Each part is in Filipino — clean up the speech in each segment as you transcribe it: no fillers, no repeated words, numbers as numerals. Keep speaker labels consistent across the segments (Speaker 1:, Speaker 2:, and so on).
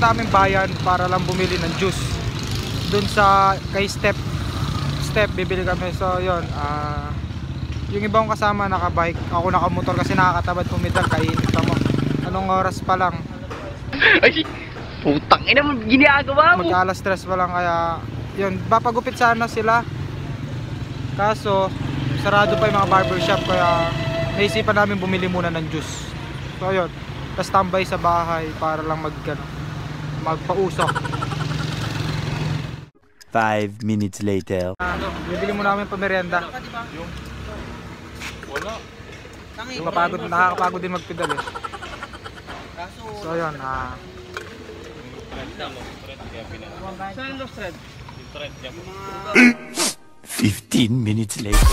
Speaker 1: sa aming bayan para lang bumili ng juice. Doon sa kay Step bibili kami. So yun, yung ibang kasama nakabike, ako nakamotor kasi nakakatabad pumidal, kainit mo. Anong oras pa lang?
Speaker 2: Ay, putang ina mo ginagawa mo.
Speaker 1: Mag-alas 3 pa lang, kaya yun, papagupit sana sila. Kaso sarado pa yung mga barbershop, kaya naisipan namin bumili muna ng juice. So yun, tapos tambay sa bahay para lang magpausok.
Speaker 3: 5 minutes later.
Speaker 1: Bibili muna kami pamerienda.
Speaker 2: Wala.
Speaker 1: Nakakapagod din magpedal eh. So yun,
Speaker 2: Saan los thread?
Speaker 3: 15 minutes later.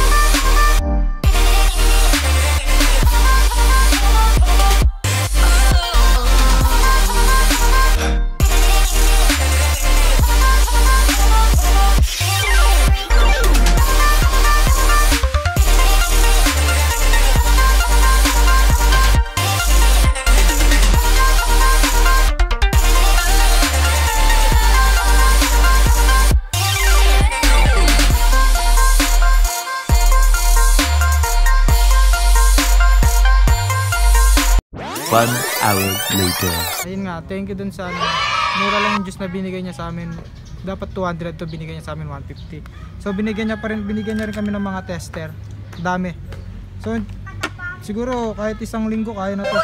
Speaker 3: One hour later.
Speaker 1: Ayun nga, thank you dun sa mura lang yung juice na binigay niya sa amin. Dapat 200 to, binigay niya sa amin 150. So binigyan niya rin kami ng mga tester. Dami. So siguro kahit isang linggo kaya na to.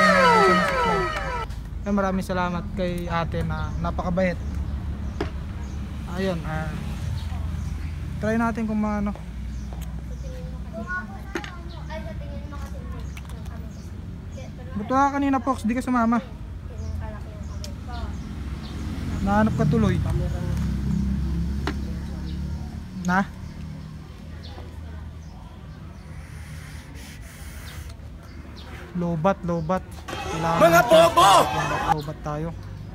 Speaker 1: Maraming salamat kay ate na napakabait. Ayun, try natin kung maano. Buto ka kanina, Fox, di ka sumama. Nahanap ka tuloy. Na? Lobat. Mga bobo! Lobat tayo.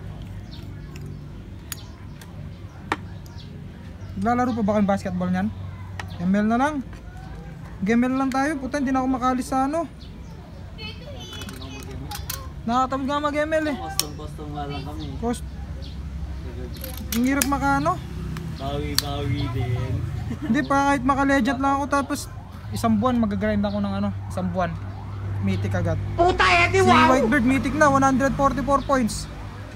Speaker 1: Lalaro pa ba kayong basketball niyan? ML na lang. ML lang tayo, puta, hindi na ako makalis sa ano. Nakatamad nga mag-ML eh.
Speaker 2: Bostong nga lang kami.
Speaker 1: Ang hirap makano.
Speaker 2: Bawi din.
Speaker 1: Hindi pa, kahit maka-legend lang ako, tapos isang buwan magagrind ako ng isang buwan. Mythic agad.
Speaker 2: Puta edi
Speaker 1: Si
Speaker 2: wow!
Speaker 1: Whitebird Mythic na, 144 points.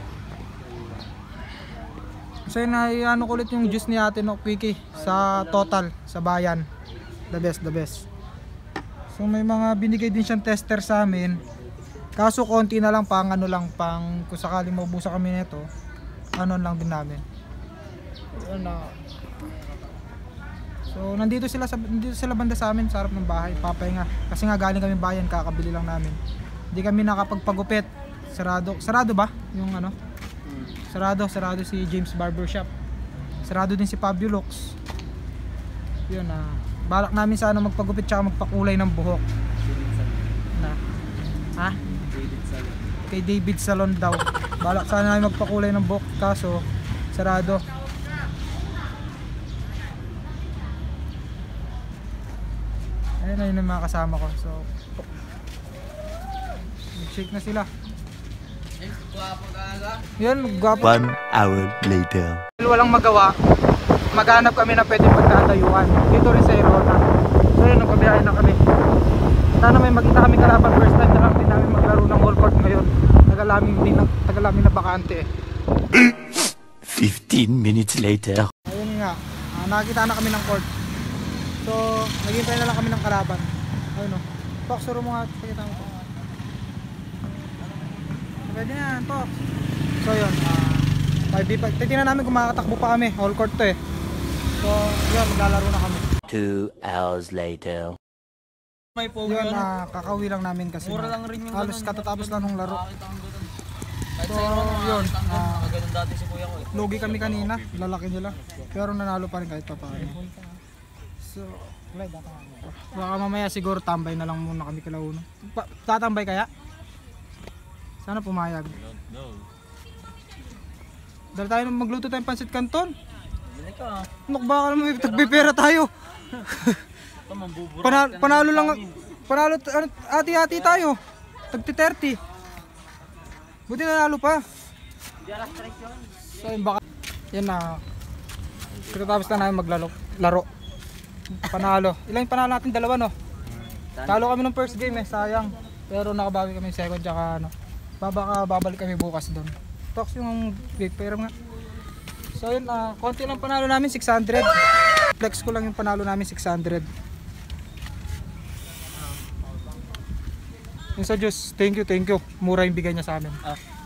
Speaker 1: So yun, ano ko ulit yung juice ni ate no, Quickie, sa total, sa bayan. The best. So may mga binigay din siyang tester sa amin. Kaso konti na lang, pang kung sakaling maubusan kami nito, lang din namin. So nandito sila banda sa amin, sa harap ng bahay, papahinga. Kasi nga galing kami bayan, kakabili lang namin. Hindi kami nakapagpagupit. Sarado ba? Yung Sarado si James Barbershop. Sarado din si Fabio Lux. Yun balak namin sana magpagupit tsaka magpakulay ng buhok. Kay David Salon daw. Balak sana namin magpakulay ng buhok, kaso sarado. Ayun yung mga kasama ko. So mag-shake na sila. Yun, gwapo.
Speaker 3: 1 hour later.
Speaker 1: Walang magawa, maghanap kami na pwedeng magtatayuan dito rin sa Irona. So yun, nagpabiyahin na kami. Sana may makita kami kalaban. First time na lang din namin maglaro ng wall court ngayon. Tagalaming na bakante
Speaker 3: 15 minutes later.
Speaker 1: Ayun nga, nakakita na kami ng court. So naghintay na lang kami ng kalaban. Ayun o, Fox, suro mo nga, pakita mo. Pwede na yan, Fox. So yun, titignan namin kung makakatakbo pa kami. All court to eh. So yun, maglalaro na kami.
Speaker 3: 2 hours later.
Speaker 2: May pogo
Speaker 1: yun, kakauwi lang namin kasi
Speaker 2: mura lang rin yung
Speaker 1: halos katatapos lang ng laro.
Speaker 2: So
Speaker 1: yun,
Speaker 2: ganun dati si kuya ko eh.
Speaker 1: lugi kami kanina, lalaki nila, pero nanalo pa rin kahit pa paano. So baka mamaya siguro tambay na lang muna kami kalauno. Tatambay kaya? Sana pumayag. Dahil tayo magluto tayong pansit canton. Baka naman tagpipera tayo. Panalo lang, hati-hati tayo. Tagti 30. Buti nanalo pa. So yun baka, yan na. Pagkatapos na namin laro. Panalo. Ilang yung panalo natin? 2 no? Talo kami ng first game sayang. Pero nakabawi kami second tsaka ano. Babalik kami bukas doon. Talks yung big pero nga. So yun, konti lang panalo namin, 600. Flex ko lang yung panalo namin, 600. Yung sa Diyos, thank you. Mura yung bigay niya sa amin.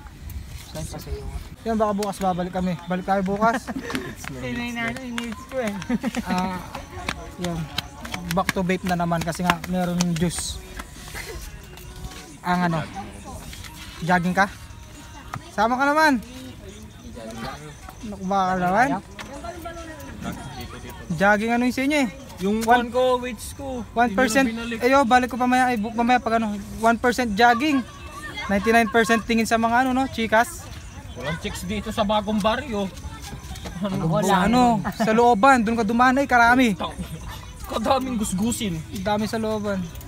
Speaker 1: Yan, baka bukas babalik kami. Balik tayo bukas.
Speaker 4: Needs ko eh.
Speaker 1: Yan. Back to vape na naman kasi nga meron yung juice. Ang ano, jogging ka? Sama ka naman. Nakba ka naman. Jogging ano yung sa inyo eh?
Speaker 4: Yung one ko, weights ko.
Speaker 1: 1%. Ayo, balik ko mamaya. Mamaya pag ano, 1% jogging. 99% tingin sa mga ano no, chikas.
Speaker 4: Walang chicks dito sa bagong baryo.
Speaker 1: Sa looban, doon ka dumanay, karami.
Speaker 4: Kadaming gusgusin.
Speaker 1: Dami sa looban.